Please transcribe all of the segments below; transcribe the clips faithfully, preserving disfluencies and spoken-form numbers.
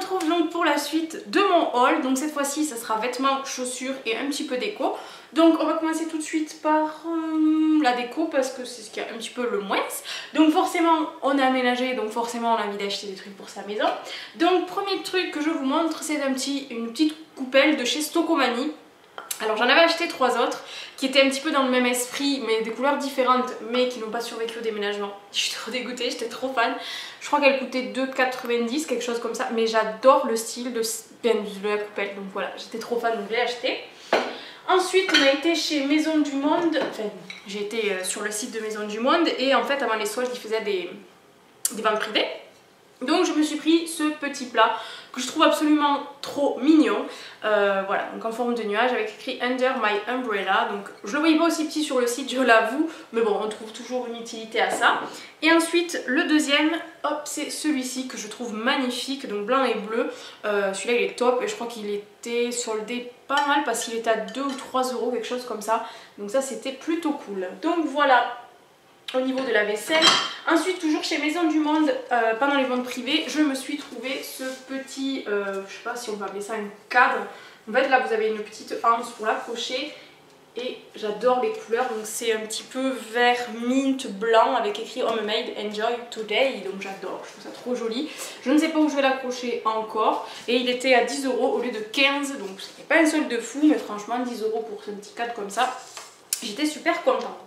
retrouve donc pour la suite de mon haul. Donc cette fois-ci ça sera vêtements, chaussures et un petit peu déco. Donc on va commencer tout de suite par euh, la déco parce que c'est ce qui a un petit peu le moins. Donc forcément on a aménagé, donc forcément on a envie d'acheter des trucs pour sa maison. Donc premier truc que je vous montre, c'est un petit, une petite coupelle de chez Stokomani. Alors j'en avais acheté trois autres qui étaient un petit peu dans le même esprit mais des couleurs différentes mais qui n'ont pas survécu au déménagement. Je suis trop dégoûtée, j'étais trop fan. Je crois qu'elle coûtait deux quatre-vingt-dix, quelque chose comme ça, mais j'adore le style de, de la coupelle, donc voilà, j'étais trop fan donc je l'ai acheté. Ensuite on a été chez Maison du Monde, enfin j'ai été sur le site de Maison du Monde et en fait avant les soldes ils faisaient des, des ventes privées. Donc je me suis pris ce petit plat que je trouve absolument trop mignon, euh, voilà, donc en forme de nuage avec écrit Under My Umbrella. Donc je le voyais pas aussi petit sur le site, je l'avoue, mais bon on trouve toujours une utilité à ça. Et ensuite le deuxième, hop, c'est celui-ci que je trouve magnifique, donc blanc et bleu. euh, celui-là il est top et je crois qu'il était soldé pas mal parce qu'il était à deux ou trois euros, quelque chose comme ça, donc ça c'était plutôt cool. Donc voilà au niveau de la vaisselle. Ensuite toujours chez Maison du Monde, euh, pendant les ventes privées, je me suis trouvé ce petit, euh, je sais pas si on va appeler ça un cadre. En fait là vous avez une petite anse pour l'accrocher et j'adore les couleurs, donc c'est un petit peu vert mint blanc avec écrit Homemade Enjoy Today, donc j'adore, je trouve ça trop joli. Je ne sais pas où je vais l'accrocher encore et il était à dix euros au lieu de quinze, donc c'était pas un solde de fou mais franchement dix euros pour ce petit cadre comme ça, j'étais super contente.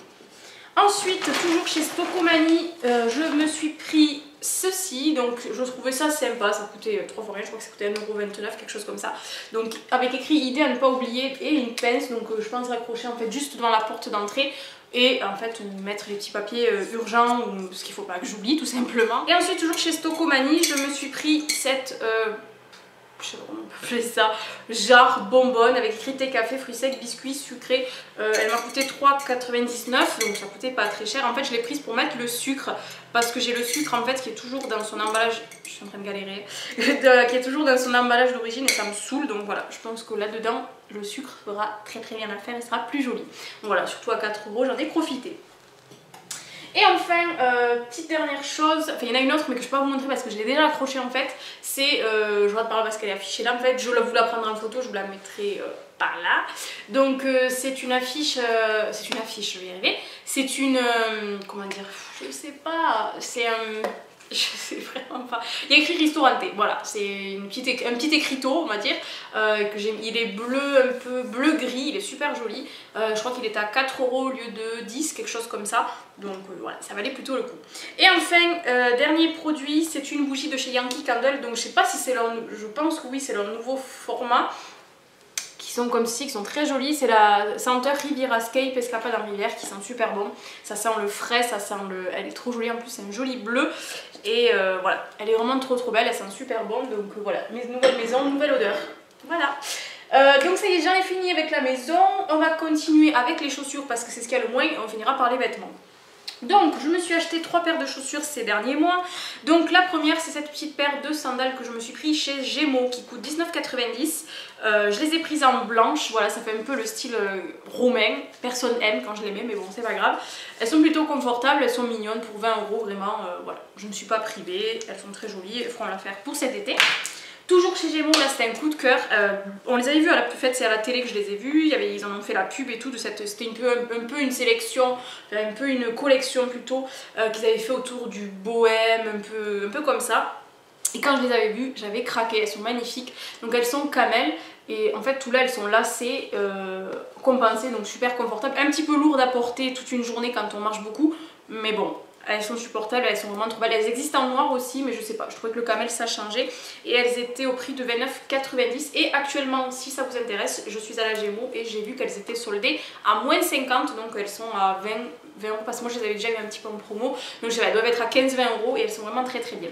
Ensuite, toujours chez Stokomani, euh, je me suis pris ceci, donc je trouvais ça sympa, ça coûtait trois fois rien, je crois que ça coûtait un euro vingt-neuf, quelque chose comme ça. Donc avec écrit idée à ne pas oublier et une pince, donc euh, je pense l'accrocher en fait juste devant la porte d'entrée et en fait mettre les petits papiers euh, urgents ou ce qu'il faut pas que j'oublie tout simplement. Et ensuite toujours chez Stokomani, je me suis pris cette... Euh, je sais pas comment on peut appeler ça, jarre bonbonne avec écrit thé, café, fruits secs, biscuits, sucrés. Euh, elle m'a coûté trois quatre-vingt-dix-neuf, donc ça coûtait pas très cher. En fait je l'ai prise pour mettre le sucre parce que j'ai le sucre en fait qui est toujours dans son emballage, je suis en train de galérer, qui est toujours dans son emballage d'origine et ça me saoule, donc voilà, je pense que là dedans le sucre fera très très bien l'affaire et sera plus joli. Donc voilà, surtout à quatre euros j'en ai profité. Et enfin, euh, petite dernière chose, enfin il y en a une autre mais que je peux pas vous montrer parce que je l'ai déjà accrochée en fait, c'est, euh, je regarde par là parce qu'elle est affichée là en fait, je voulais la prendre en photo, je vous la mettrai euh, par là. Donc euh, c'est une affiche, euh, c'est une affiche, je vais y arriver, c'est une, euh, comment dire, je sais pas, c'est un... Je sais vraiment pas. Il y a écrit Ristorante, voilà, c'est un petit écriteau on va dire, euh, que j'aime. Il est bleu, un peu bleu-gris, il est super joli. Euh, je crois qu'il est à quatre euros au lieu de dix, quelque chose comme ça. Donc euh, voilà, ça valait plutôt le coup. Et enfin, euh, dernier produit, c'est une bougie de chez Yankee Candle. Donc je sais pas si c'est leur, je pense que oui, c'est leur nouveau format. Qui sont comme ci, qui sont très jolies. C'est la senteur Rivierascape Escapade en rivière qui sent super bon. Ça sent le frais, ça sent le... Elle est trop jolie en plus, c'est un joli bleu. Et euh, voilà, elle est vraiment trop trop belle, elle sent super bon. Donc euh, voilà, mes nouvelles maisons, nouvelle odeur. Voilà. Euh, donc ça y est, j'en ai fini avec la maison. On va continuer avec les chaussures parce que c'est ce qu'il y a le moins et on finira par les vêtements. Donc je me suis acheté trois paires de chaussures ces derniers mois. Donc la première c'est cette petite paire de sandales que je me suis pris chez Gémeaux qui coûte dix-neuf quatre-vingt-dix. euh, Je les ai prises en blanche, voilà, ça fait un peu le style euh, romain. Personne aime quand je les mets mais bon c'est pas grave. Elles sont plutôt confortables, elles sont mignonnes pour vingt euros vraiment, euh, voilà. Je ne suis pas privée, elles sont très jolies, elles feront l'affaire pour cet été. Toujours chez Gémeaux, là c'était un coup de cœur, euh, on les avait vus à la, en fait c'est à la télé que je les ai vus, il y avait, ils en ont fait la pub et tout, c'était un peu, un, un peu une sélection, un peu une collection plutôt, euh, qu'ils avaient fait autour du bohème, un peu, un peu comme ça. Et quand je les avais vues, j'avais craqué, elles sont magnifiques, donc elles sont camel. Et en fait tout là elles sont lacées, euh, compensées, donc super confortables, un petit peu lourdes à porter toute une journée quand on marche beaucoup, mais bon. Elles sont supportables, elles sont vraiment trop belles. Elles existent en noir aussi, mais je sais pas, je trouvais que le camel ça changeait. Et elles étaient au prix de vingt-neuf quatre-vingt-dix. Et actuellement, si ça vous intéresse, je suis à la Gémeaux et j'ai vu qu'elles étaient soldées à moins cinquante. Donc elles sont à vingt euros, parce que moi je les avais déjà eu un petit peu en promo. Donc je sais pas, elles doivent être à quinze vingt euros et elles sont vraiment très très bien.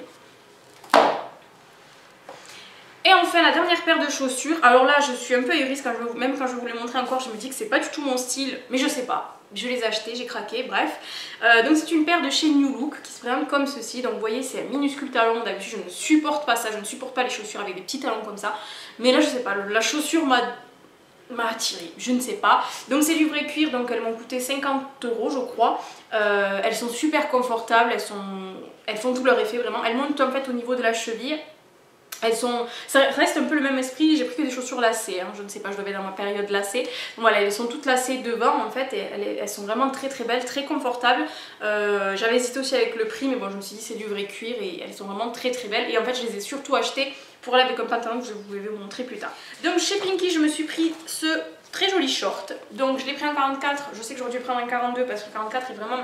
Et enfin la dernière paire de chaussures, alors là je suis un peu iris, quand je, même quand je vous les montrer encore je me dis que c'est pas du tout mon style, mais je sais pas, je les ai achetés, j'ai craqué, bref. Euh, donc c'est une paire de chez New Look qui se présente comme ceci, donc vous voyez c'est un minuscule talon, d'habitude je ne supporte pas ça, je ne supporte pas les chaussures avec des petits talons comme ça, mais là je sais pas, la chaussure m'a m'a attirée, je ne sais pas. Donc c'est du vrai cuir, donc elles m'ont coûté cinquante euros je crois. Euh, elles sont super confortables, elles, sont... elles font tout leur effet vraiment, elles montent en fait au niveau de la cheville. Elles sont, ça reste un peu le même esprit, j'ai pris que des chaussures lacées, hein. Je ne sais pas, je devais dans ma période lacée. Donc voilà, elles sont toutes lacées devant en fait et elles, elles sont vraiment très très belles, très confortables. Euh, J'avais hésité aussi avec le prix mais bon je me suis dit c'est du vrai cuir et elles sont vraiment très très belles. Et en fait je les ai surtout achetées pour aller avec un pantalon que je vous vais vous montrer plus tard. Donc chez Pinky je me suis pris ce très joli short. Donc je l'ai pris en quarante-quatre, je sais que j'aurais dû prendre en quarante-deux parce que le quarante-quatre est vraiment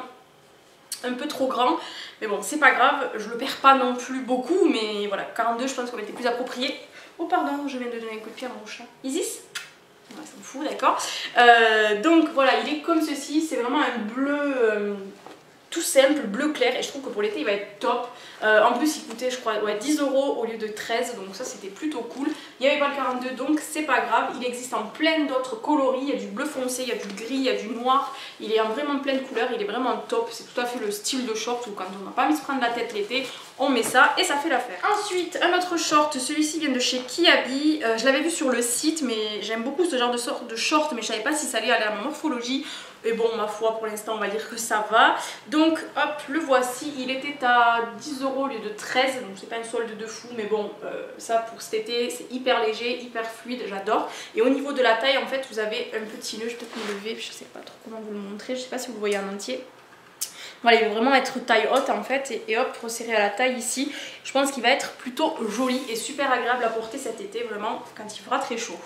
un peu trop grand, mais bon c'est pas grave, je le perds pas non plus beaucoup, mais voilà, quarante-deux je pense qu'on était plus approprié. Oh pardon, je viens de donner un coup de pied à mon chat. Isis, ouais, ça me fout, d'accord. Euh, donc voilà, il est comme ceci, c'est vraiment un bleu euh, tout simple, bleu clair, et je trouve que pour l'été il va être top. Euh, en plus il coûtait je crois ouais, dix euros au lieu de treize, donc ça c'était plutôt cool. Il n'y avait pas le quarante-deux donc c'est pas grave, il existe en plein d'autres coloris, il y a du bleu foncé, il y a du gris, il y a du noir, il est en vraiment plein de couleurs, il est vraiment top, c'est tout à fait le style de short où quand on n'a pas envie de se prendre la tête l'été, on met ça et ça fait l'affaire. Ensuite un autre short, celui-ci vient de chez Kiabi, euh, je l'avais vu sur le site mais j'aime beaucoup ce genre de, sorte de short mais je savais pas si ça allait aller à ma morphologie. Et bon, ma foi, pour l'instant, on va dire que ça va. Donc, hop, le voici. Il était à dix euros au lieu de treize. Donc, c'est pas une solde de fou. Mais bon, euh, ça, pour cet été, c'est hyper léger, hyper fluide. J'adore. Et au niveau de la taille, en fait, vous avez un petit nœud. Je vais peut-être me lever. Je sais pas trop comment vous le montrer. Je sais pas si vous le voyez en entier. Voilà, il va vraiment être taille haute en fait. Et, et hop, resserré à la taille ici. Je pense qu'il va être plutôt joli et super agréable à porter cet été, vraiment, quand il fera très chaud.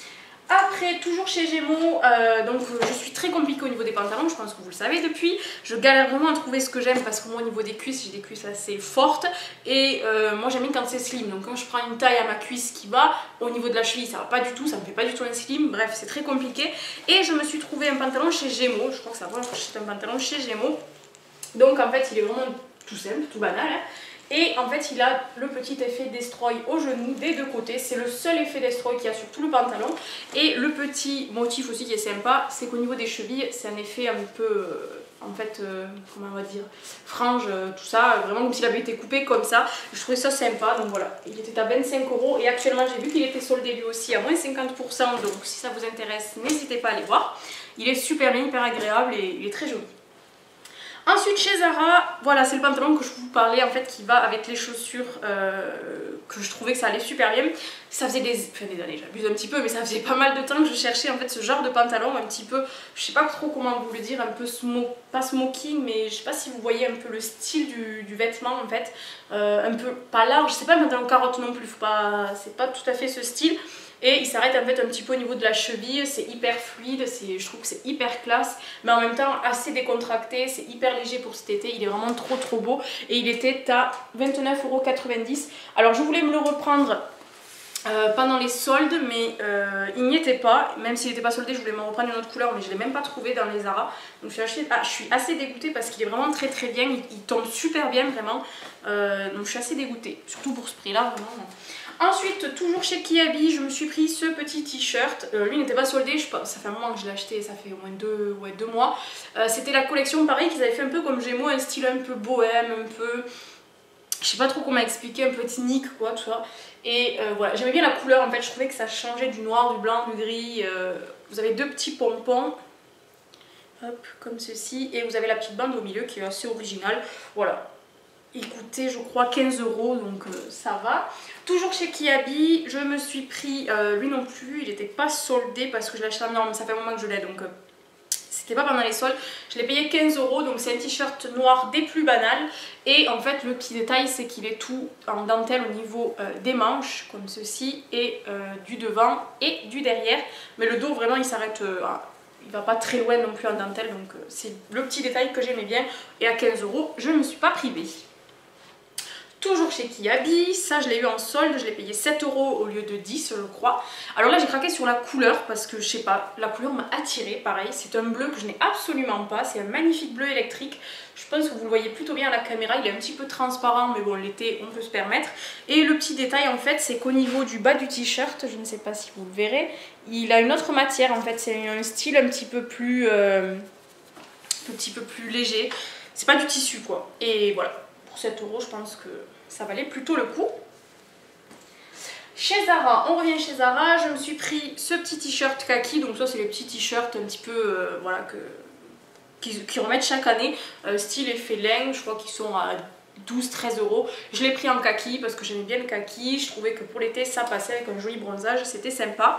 Après, toujours chez Gémeaux, euh, donc je suis très compliquée au niveau des pantalons, je pense que vous le savez depuis. Je galère vraiment à trouver ce que j'aime parce que moi au niveau des cuisses, j'ai des cuisses assez fortes. Et euh, moi j'aime bien quand c'est slim, donc quand je prends une taille à ma cuisse qui va, au niveau de la cheville ça va pas du tout, ça me fait pas du tout un slim, bref c'est très compliqué. Et je me suis trouvé un pantalon chez Gémeaux, je crois que ça va, c'est un pantalon chez Gémeaux. Donc en fait il est vraiment tout simple, tout banal. Hein. Et en fait il a le petit effet destroy au genou des deux côtés, c'est le seul effet destroy qu'il y a sur tout le pantalon. Et le petit motif aussi qui est sympa, c'est qu'au niveau des chevilles c'est un effet un peu, euh, en fait, euh, comment on va dire, frange, euh, tout ça, vraiment comme s'il avait été coupé comme ça. Je trouvais ça sympa, donc voilà, il était à vingt-cinq euros et actuellement j'ai vu qu'il était soldé lui aussi à moins cinquante pour cent, donc si ça vous intéresse n'hésitez pas à aller voir. Il est super bien, hyper agréable et il est très joli. Ensuite chez Zara, voilà c'est le pantalon que je vous parlais en fait qui va avec les chaussures euh, que je trouvais que ça allait super bien. Ça faisait des, enfin des années, j'abuse un petit peu mais ça faisait pas mal de temps que je cherchais en fait ce genre de pantalon un petit peu, je sais pas trop comment vous le dire, un peu smoke, pas smoking mais je sais pas si vous voyez un peu le style du, du vêtement en fait, euh, un peu pas large, c'est pas un pantalon carotte non plus, c'est pas tout à fait ce style. Et il s'arrête en fait un petit peu au niveau de la cheville, c'est hyper fluide, je trouve que c'est hyper classe, mais en même temps assez décontracté, c'est hyper léger pour cet été, il est vraiment trop trop beau. Et il était à vingt-neuf euros quatre-vingt-dix. Alors je voulais me le reprendre euh, pendant les soldes, mais euh, il n'y était pas, même s'il n'était pas soldé, je voulais me reprendre une autre couleur, mais je ne l'ai même pas trouvé dans les Zara. Donc je suis, acheté, ah, je suis assez dégoûtée parce qu'il est vraiment très très bien, il, il tombe super bien vraiment, euh, donc je suis assez dégoûtée, surtout pour ce prix là vraiment. Ensuite, toujours chez Kiabi, je me suis pris ce petit t-shirt. Euh, lui n'était pas soldé, je pense, ça fait un moment que je l'ai acheté, ça fait au moins deux, ouais, deux mois. Euh, C'était la collection pareil qu'ils avaient fait un peu comme Gémeaux, un style un peu bohème, un peu... Je sais pas trop comment expliquer, un peu ethnique quoi, tout ça. Et euh, voilà, j'aimais bien la couleur en fait, je trouvais que ça changeait du noir, du blanc, du gris. Euh, vous avez deux petits pompons, hop, comme ceci. Et vous avez la petite bande au milieu qui est assez originale. Voilà. Il coûtait je crois quinze euros donc euh, ça va. Toujours chez Kiabi, je me suis pris, euh, lui non plus, il n'était pas soldé parce que je l'ai acheté en mais ça fait un moment que je l'ai donc euh, c'était pas pendant les soldes. Je l'ai payé quinze euros donc c'est un t-shirt noir des plus banals. Et en fait le petit détail c'est qu'il est tout en dentelle au niveau euh, des manches comme ceci et euh, du devant et du derrière. Mais le dos vraiment il s'arrête... Euh, il va pas très loin non plus en dentelle donc euh, c'est le petit détail que j'aimais bien. Et à quinze euros je ne me suis pas privée. Toujours chez Kiabi, ça je l'ai eu en solde, je l'ai payé sept euros au lieu de dix je crois. Alors là j'ai craqué sur la couleur parce que je sais pas, la couleur m'a attirée, pareil, c'est un bleu que je n'ai absolument pas, c'est un magnifique bleu électrique. Je pense que vous le voyez plutôt bien à la caméra, il est un petit peu transparent mais bon l'été on peut se permettre. Et le petit détail en fait c'est qu'au niveau du bas du t-shirt, je ne sais pas si vous le verrez, il a une autre matière en fait, c'est un style un petit peu plus, euh, un petit peu plus léger, c'est pas du tissu quoi. Et voilà. Pour sept euros, je pense que ça valait plutôt le coup. Chez Zara, on revient chez Zara, je me suis pris ce petit t-shirt kaki, donc ça c'est les petits t-shirts un petit peu, euh, voilà, que, qui, qui remettent chaque année, euh, style effet laine, je crois qu'ils sont à douze treize euros. Je l'ai pris en kaki parce que j'aimais bien le kaki. Je trouvais que pour l'été ça passait avec un joli bronzage, c'était sympa.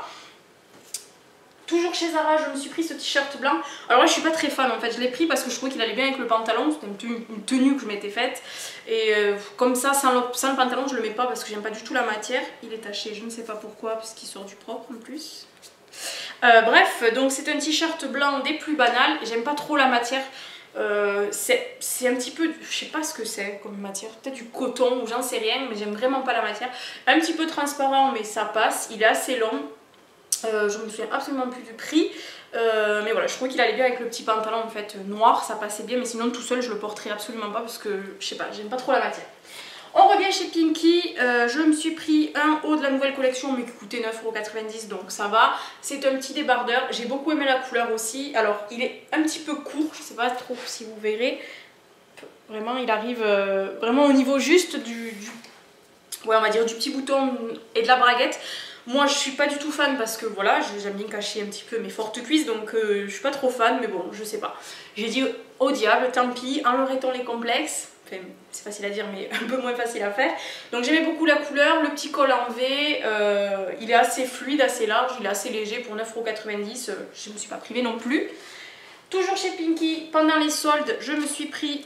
Toujours chez Zara, je me suis pris ce t-shirt blanc. Alors là je suis pas très fan en fait, je l'ai pris parce que je trouvais qu'il allait bien avec le pantalon. C'était une tenue, une tenue que je m'étais faite. Et euh, comme ça, sans le, sans le pantalon je le mets pas parce que j'aime pas du tout la matière. Il est taché, je ne sais pas pourquoi, parce qu'il sort du propre en plus. Euh, bref, donc c'est un t-shirt blanc des plus banals. J'aime pas trop la matière. Euh, c'est un petit peu, je sais pas ce que c'est comme matière, peut-être du coton ou j'en sais rien, mais j'aime vraiment pas la matière. Un petit peu transparent mais ça passe, il est assez long. Euh, je me souviens absolument plus du prix, euh, mais voilà, je trouvais qu'il allait bien avec le petit pantalon en fait noir, ça passait bien, mais sinon tout seul je le porterai absolument pas parce que je sais pas, j'aime pas trop la matière. On revient chez Pinky, euh, je me suis pris un haut de la nouvelle collection mais qui coûtait neuf euros quatre-vingt-dix, donc ça va. C'est un petit débardeur, j'ai beaucoup aimé la couleur aussi. Alors il est un petit peu court, je sais pas trop si vous verrez. Vraiment il arrive euh, vraiment au niveau juste du, du, ouais, on va dire du petit bouton et de la braguette. Moi je suis pas du tout fan parce que voilà, j'aime bien cacher un petit peu mes fortes cuisses, donc euh, je suis pas trop fan, mais bon, je sais pas. J'ai dit au diable, tant pis, enlèverait-on les complexes. Enfin, c'est facile à dire mais un peu moins facile à faire. Donc j'aimais beaucoup la couleur, le petit col en V, euh, il est assez fluide, assez large, il est assez léger pour neuf euros quatre-vingt-dix, euh, je me suis pas privée non plus. Toujours chez Pinky, pendant les soldes, je me suis pris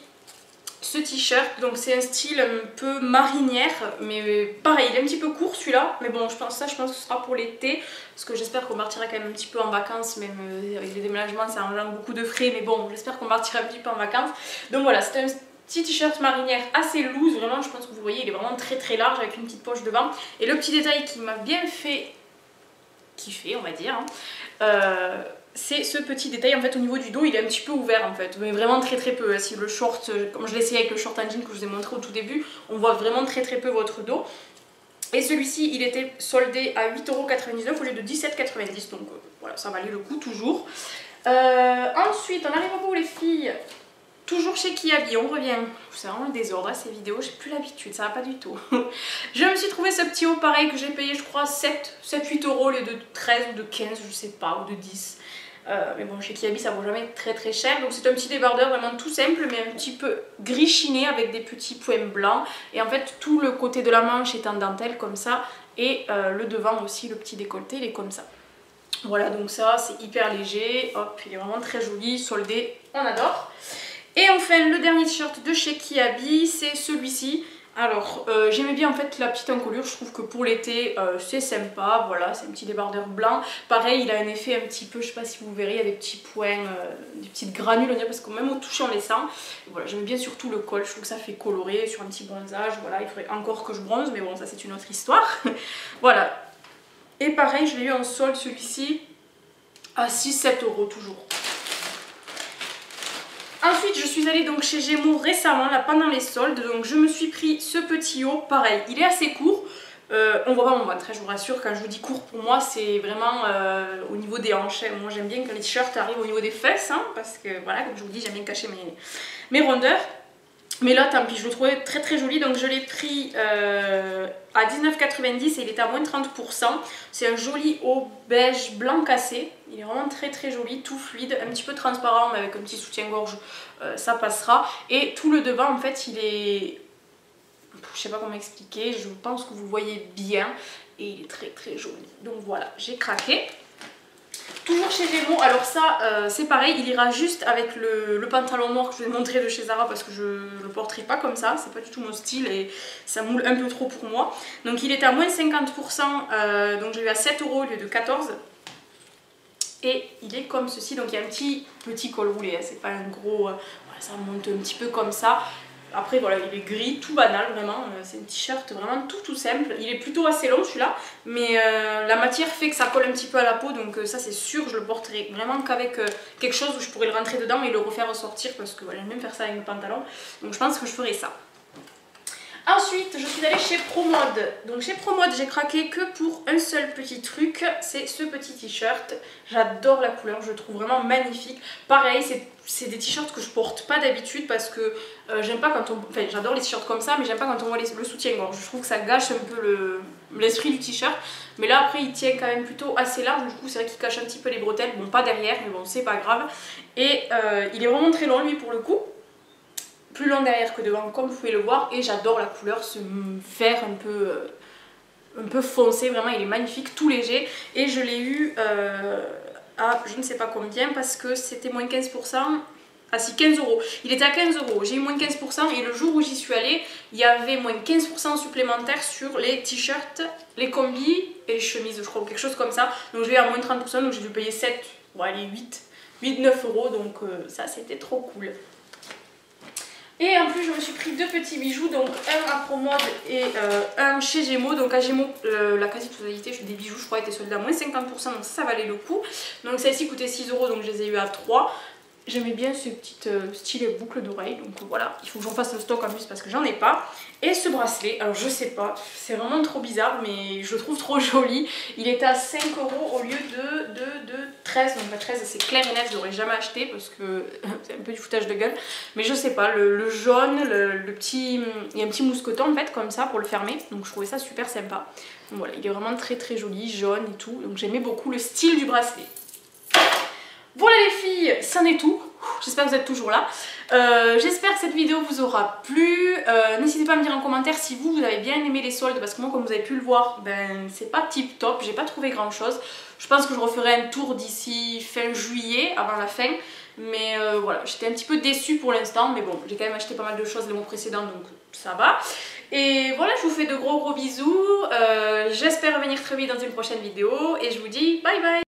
ce t-shirt, donc c'est un style un peu marinière, mais pareil, il est un petit peu court celui-là, mais bon, je pense ça, je pense que ce sera pour l'été, parce que j'espère qu'on partira quand même un petit peu en vacances, même euh, avec les déménagements, ça engendre beaucoup de frais, mais bon, j'espère qu'on partira un petit peu en vacances. Donc voilà, c'est un petit t-shirt marinière assez loose, vraiment, je pense que vous voyez, il est vraiment très très large avec une petite poche devant. Et le petit détail qui m'a bien fait kiffer, on va dire, hein, euh, c'est ce petit détail en fait au niveau du dos, il est un petit peu ouvert en fait, mais vraiment très très peu. Si le short, comme je l'ai essayé avec le short en jean que je vous ai montré au tout début, on voit vraiment très très peu votre dos. Et celui-ci il était soldé à huit euros quatre-vingt-dix-neuf au lieu de dix-sept euros quatre-vingt-dix, donc euh, voilà, ça valait le coup toujours. Euh, ensuite on arrive au bout les filles, toujours chez Kiabi, on revient. C'est vraiment le désordre ces vidéos, j'ai plus l'habitude, ça va pas du tout. Je me suis trouvé ce petit haut pareil que j'ai payé je crois sept huit euros au lieu de treize ou de quinze, je sais pas, ou de dix. Euh, mais bon, chez Kiabi ça vaut jamais très très cher. Donc c'est un petit débardeur vraiment tout simple mais un petit peu gris chiné avec des petits points blancs. Et en fait tout le côté de la manche est en dentelle comme ça. Et euh, le devant aussi, le petit décolleté, il est comme ça. Voilà, donc ça c'est hyper léger. Hop, il est vraiment très joli, soldé, on adore. Et enfin le dernier t-shirt de chez Kiabi, c'est celui-ci. Alors euh, j'aimais bien en fait la petite encolure, je trouve que pour l'été euh, c'est sympa, voilà, c'est un petit débardeur blanc. Pareil, il a un effet un petit peu, je sais pas si vous verrez, il y a des petits points, euh, des petites granules on dirait, parce que même au toucher on les sent. Voilà, j'aime bien surtout le col, je trouve que ça fait colorer sur un petit bronzage, voilà, il faudrait encore que je bronze, mais bon ça c'est une autre histoire. Voilà, et pareil je l'ai eu en solde celui-ci à six sept euros toujours. Ensuite, je suis allée donc chez Gémeaux récemment, là pendant les soldes, donc je me suis pris ce petit haut, pareil, il est assez court, euh, on voit pas mon ventre, je vous rassure, quand je vous dis court pour moi c'est vraiment euh, au niveau des hanches, moi j'aime bien que les t-shirts arrivent au niveau des fesses, hein, parce que voilà, comme je vous dis, j'aime bien cacher mes, mes rondeurs. Mais là tant pis, je le trouvais très très joli, donc je l'ai pris euh, à dix-neuf euros quatre-vingt-dix et il est à moins de trente pour cent. C'est un joli haut beige blanc cassé, il est vraiment très très joli, tout fluide, un petit peu transparent mais avec un petit soutien-gorge euh, ça passera. Et tout le devant en fait il est, je sais pas comment expliquer, je pense que vous voyez bien et il est très très joli. Donc voilà, j'ai craqué. Toujours chez Gémeaux, alors ça euh, c'est pareil, il ira juste avec le, le pantalon noir que je vous ai montré de chez Zara parce que je ne le porterai pas comme ça, c'est pas du tout mon style et ça moule un peu trop pour moi. Donc il est à moins de cinquante pour cent, euh, donc j'ai eu à sept euros au lieu de quatorze. Et il est comme ceci, donc il y a un petit, petit col roulé, hein, c'est pas un gros, euh, voilà, ça monte un petit peu comme ça. Après voilà, il est gris, tout banal vraiment, c'est un t-shirt vraiment tout tout simple. Il est plutôt assez long celui-là, mais euh, la matière fait que ça colle un petit peu à la peau, donc euh, ça c'est sûr, je le porterai vraiment qu'avec euh, quelque chose où je pourrais le rentrer dedans et le refaire ressortir, parce que voilà, j'aime bien faire ça avec mes pantalons, donc je pense que je ferai ça. Ensuite, je suis allée chez Promode. Donc chez Promode, j'ai craqué que pour un seul petit truc, c'est ce petit t-shirt. J'adore la couleur, je le trouve vraiment magnifique. Pareil, c'est des t-shirts que je porte pas d'habitude parce que euh, j'aime pas quand on... Enfin, j'adore les t-shirts comme ça, mais j'aime pas quand on voit les, le soutien-gorge. Je trouve que ça gâche un peu l'esprit le, du t-shirt. Mais là, après, il tient quand même plutôt assez large. Du coup, c'est vrai qu'il cache un petit peu les bretelles. Bon, pas derrière, mais bon, c'est pas grave. Et euh, il est vraiment très long, lui, pour le coup. plus long derrière que devant comme vous pouvez le voir et j'adore la couleur, ce vert un peu, euh, un peu foncé, vraiment il est magnifique, tout léger et je l'ai eu euh, à je ne sais pas combien parce que c'était moins quinze pour cent. Ah si, quinze euros. Il était à quinze euros. J'ai eu moins quinze pour cent et le jour où j'y suis allée, il y avait moins quinze pour cent supplémentaire sur les t-shirts, les combis et les chemises, je crois, ou quelque chose comme ça. Donc je l'ai à moins trente pour cent, donc j'ai dû payer sept, bon allez, huit, neuf euros. Donc euh, ça, c'était trop cool. Et en plus, je me suis pris deux petits bijoux, donc un à Promode et euh, un chez Gémeaux. Donc à Gémeaux, euh, la quasi-totalité des bijoux, je crois, était soldée à moins cinquante pour cent, donc ça, ça valait le coup. Donc celle-ci coûtait six euros, donc je les ai eu à trois. J'aimais bien ce petit euh, style boucle d'oreille, donc euh, voilà, il faut que j'en fasse le stock en plus parce que j'en ai pas. Et ce bracelet, alors je sais pas, c'est vraiment trop bizarre mais je le trouve trop joli. Il est à cinq euros au lieu de, de, de treize, donc la treize c'est clair et net, je l'aurais jamais acheté parce que c'est un peu du foutage de gueule. Mais je sais pas, le, le jaune, le, le petit, il y a un petit mousqueton en fait comme ça pour le fermer, donc je trouvais ça super sympa. Donc voilà, il est vraiment très très joli, jaune et tout, donc j'aimais beaucoup le style du bracelet. Voilà les filles, c'en est tout. J'espère que vous êtes toujours là. Euh, J'espère que cette vidéo vous aura plu. Euh, N'hésitez pas à me dire en commentaire si vous, vous avez bien aimé les soldes. Parce que moi, comme vous avez pu le voir, ben c'est pas tip top. J'ai pas trouvé grand chose. Je pense que je referai un tour d'ici fin juillet, avant la fin. Mais euh, voilà, j'étais un petit peu déçue pour l'instant. Mais bon, j'ai quand même acheté pas mal de choses le mois précédent, donc ça va. Et voilà, je vous fais de gros gros bisous. Euh, J'espère revenir très vite dans une prochaine vidéo. Et je vous dis bye bye.